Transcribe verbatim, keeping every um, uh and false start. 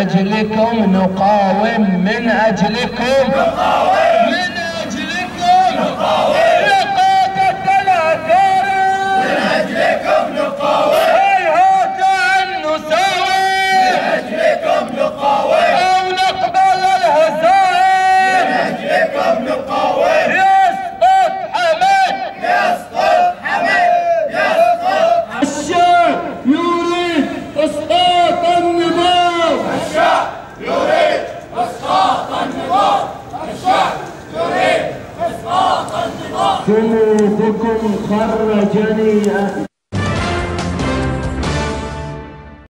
أجلكم نقاوم، من أجلكم نقاوم، من أجلكم نقاوم يا قادة الأكارم، من أجلكم نقاوم هيهات أن نساوي، من أجلكم نقاوم أو نقبل الهزائم، من أجلكم نقاوم. يسقط حمد، يسقط حمد، يسقط حمد. الشعب يريد إسقاط النظام، الشعب يريد إسقاط النظام، الشعب يريد إسقاط النظام. جنودكم خرجني